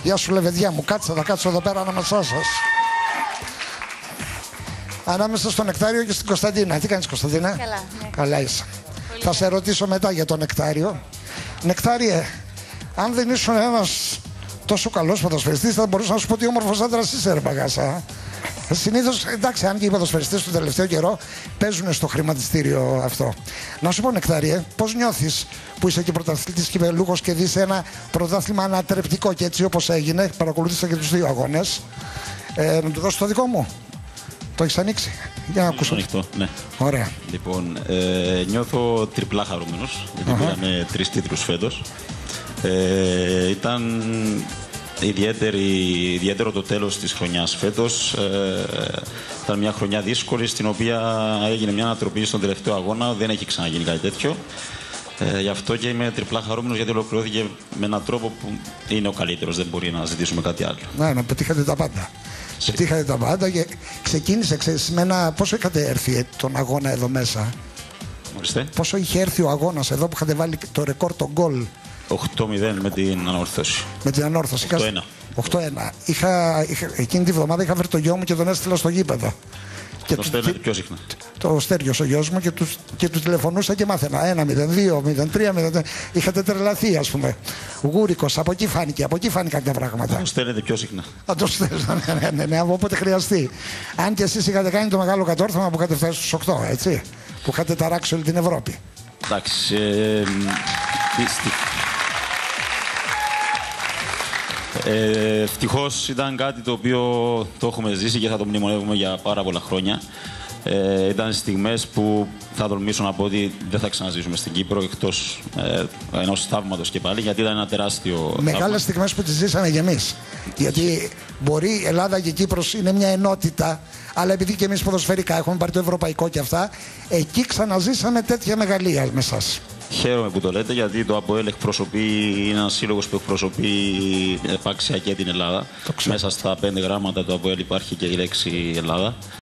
Γεια σου, λεβεδιά μου. Κάτσε, θα κάτσω εδώ πέρα ανάμεσά σας. Ανάμεσα στο Νεκτάριο και στην Κωνσταντίνα. Τι κάνεις, Κωνσταντίνα? Καλά, ναι. Καλά είσαι. Θα σε ρωτήσω μετά για το Νεκτάριο. Νεκτάριε, αν δεν ήσουν ένας τόσο καλός ποδοσφαιριστής, θα μπορούσα να σου πω τι όμορφος άντρας είσαι, ρε παγάσα. Συνήθως, εντάξει, αν και οι ποδοσφαιριστές του τελευταίο καιρό παίζουν στο χρηματιστήριο αυτό. Να σου πω, Νεκτάριε, πώς νιώθεις που είσαι και πρωταθλητής κυπελλούχος και δεις ένα πρωτάθλημα ανατρεπτικό και έτσι όπως έγινε? Παρακολούθησα και τους δύο αγώνες. Να του δώσω το δικό μου. Το έχεις ανοίξει? Για να ακούσω. Ανοιχτό, ναι. Ωραία. Λοιπόν, νιώθω τριπλά χαρούμενος, γιατί πήραμε 3 τίτλους φέτος. Ήταν ιδιαίτερο το τέλος της χρονιάς φέτος. Ήταν μια χρονιά δύσκολη, στην οποία έγινε μια ανατροπή στον τελευταίο αγώνα. Δεν έχει ξαναγίνει κάτι τέτοιο. Γι' αυτό και είμαι τριπλά χαρούμενος, γιατί ολοκληρώθηκε με έναν τρόπο που είναι ο καλύτερος. Δεν μπορεί να ζητήσουμε κάτι άλλο. Να πετύχατε τα πάντα. Πετύχατε τα πάντα και ξεκίνησε, ξέρεις, με ένα... Πόσο είχατε έρθει τον αγώνα εδώ μέσα? Ορίστε. Πόσο είχε έρθει ο αγώνας εδώ που είχατε βάλει το ρεκόρ, το γκολ? 8-0 με την ανόρθωση. Με την ανόρθωση. 8-1. 8-1. Εκείνη τη βδομάδα είχα φέρει το γιο μου και τον έστειλα στο γήπεδο. Το στέλνετε πιο συχνά. Το Στέργιος ο γιος μου και του τηλεφωνούσα και μάθαινα. 1-0, 2-0, 3-0. Είχατε τρελαθεί, ας πούμε. Γούρικος, από εκεί φάνηκαν τα πράγματα. Το στέλνετε πιο συχνά. Θα το στέλνω, ναι, όποτε χρειαστεί. Αν και εσείς είχατε κάνει το μεγάλο κατόρθωμα που είχατε φτάσει στους 8, έτσι. Που είχατε ταράξει όλη την Ευρώπη. Εντάξει. Ευτυχώς ήταν κάτι το οποίο το έχουμε ζήσει και θα το μνημονεύουμε για πάρα πολλά χρόνια. Ήταν στιγμές που θα τολμήσω να πω ότι δεν θα ξαναζήσουμε στην Κύπρο, εκτός ενός θαύματος και πάλι, γιατί ήταν ένα τεράστιο. Μεγάλες στιγμές που τις ζήσαμε κι εμείς. Γιατί μπορεί η Ελλάδα και η Κύπρος είναι μια ενότητα, αλλά επειδή και εμείς ποδοσφαιρικά έχουμε πάρει το ευρωπαϊκό και αυτά, εκεί ξαναζήσαμε τέτοια μεγαλεία με εσάς. Χαίρομαι που το λέτε, γιατί το ΑΠΟΕΛ είναι ένας σύλλογος που εκπροσωπεί επάξια και την Ελλάδα. Μέσα στα 5 γράμματα του ΑΠΟΕΛ υπάρχει και η λέξη Ελλάδα.